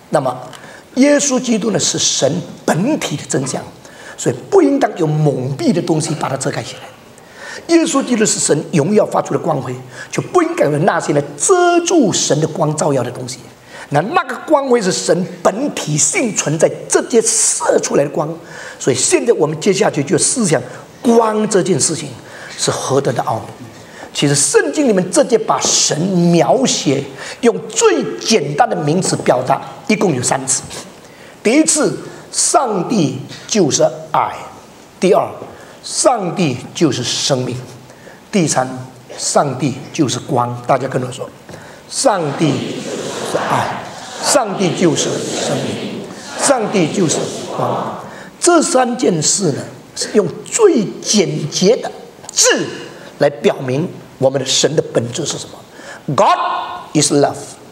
那么，耶稣基督呢是神本体的真相，所以不应当有蒙蔽的东西把它遮盖起来。耶稣基督是神荣耀发出的光辉，就不应该有那些呢遮住神的光照耀的东西。那个光辉是神本体性存在，这些射出来的光。所以现在我们接下去就思想光这件事情是何等的奥秘。其实圣经里面直接把神描写用最简单的名词表达，一共有3次。第一次，上帝就是爱；第二，上帝就是生命；第三，上帝就是光。大家跟我说，上帝是爱，上帝就是生命，上帝就是光。这3件事呢，是用最简洁的字来表明我们的神的本质是什么。 God is love,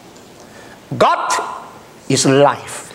God is life,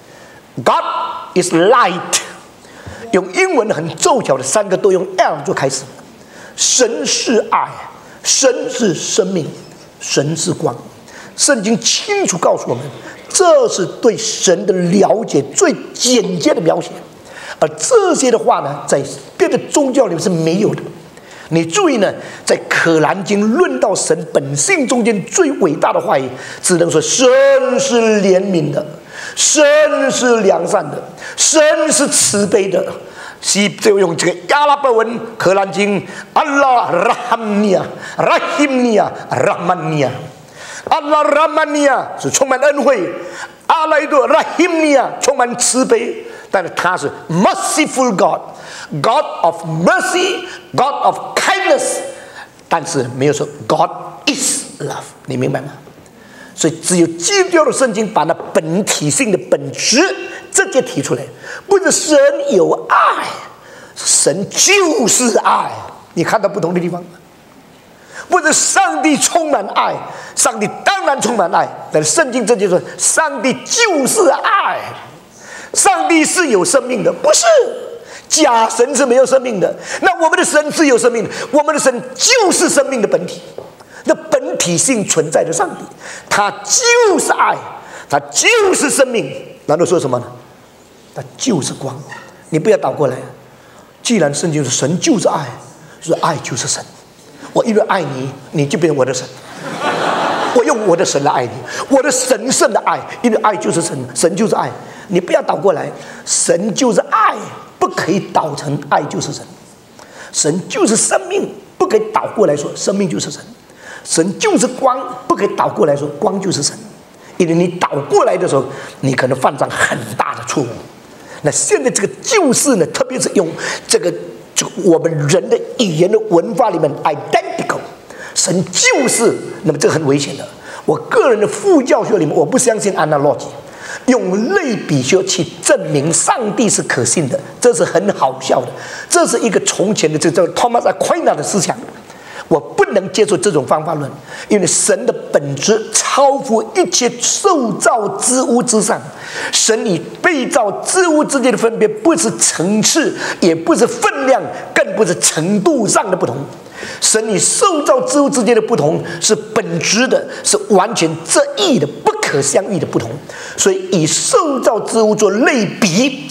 God is light。 用英文很凑巧的3个都用 L 做开始。神是爱，神是生命，神是光。圣经清楚告诉我们，这是对神的了解最简洁的描写。而这些的话呢，在别的宗教里面是没有的。你注意呢，在可兰经论到神本性中间最伟大的话语，只能说神是怜悯的，神是良善的，神是慈悲的。就用这个阿拉伯文可兰经，阿拉拉哈尼亚、拉希尼亚、拉曼尼亚。阿拉拉曼尼亚是充满恩惠，阿拉多拉希尼亚充满慈悲，但是他是 merciful God。God of mercy, God of kindness， 但是没有说 God is love， 你明白吗？所以只有基督教的圣经把那本体性的本质直接提出来，不是神有爱，神就是爱。你看到不同的地方吗？不是上帝充满爱，上帝当然充满爱，但是圣经直接说上帝就是爱，上帝是有生命的，不是。假神是没有生命的，那我们的神是有生命的，我们的神就是生命的本体，那本体性存在的上帝，他就是爱，他就是生命。难道说什么呢？他就是光。你不要倒过来，既然圣经说神就是爱，说爱就是神，我因为爱你，你就变成我的神，我用我的神来爱你，我的神圣的爱，因为爱就是神，神就是爱。你不要倒过来，神就是爱，不可以倒成爱就是神，神就是生命，不可以倒过来说生命就是神，神就是光，不可以倒过来说光就是神。因为你倒过来的时候，你可能犯上很大的错误。那现在这个就是呢，特别是用这个我们人的语言的文化里面 identical， 神就是，那么这个很危险的。我个人的副教学里面，我不相信 analogy。用类比学去证明上帝是可信的，这是很好笑的。这是一个从前的这叫 Thomas Aquinas 的思想，我不能接受这种方法论，因为神的本质超乎一切受造之物之上。神与被造之物之间的分别，不是层次，也不是分量，更不是程度上的不同。神与受造之物之间的不同是本质的，是完全这异的，不可相遇的不同。所以以受造之物做类比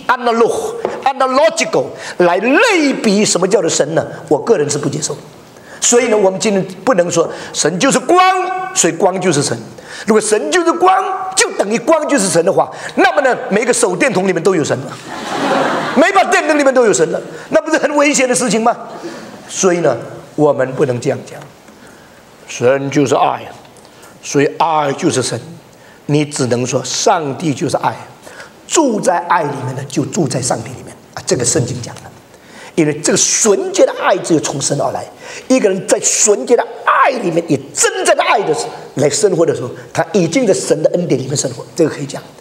analogical 来类比什么叫做神呢？我个人是不接受。所以呢，我们今天不能说神就是光，所以光就是神。如果神就是光，就等于光就是神的话，那么呢，每个手电筒里面都有神了，每把电灯里面都有神了，那不是很危险的事情吗？所以呢，我们不能这样讲。神就是爱，所以爱就是神。你只能说上帝就是爱，住在爱里面的就住在上帝里面啊，这个圣经讲的。因为这个纯洁的爱只有从神而来，一个人在纯洁的爱里面，以真正的爱的来生活的时候，他已经在神的恩典里面生活，这个可以讲。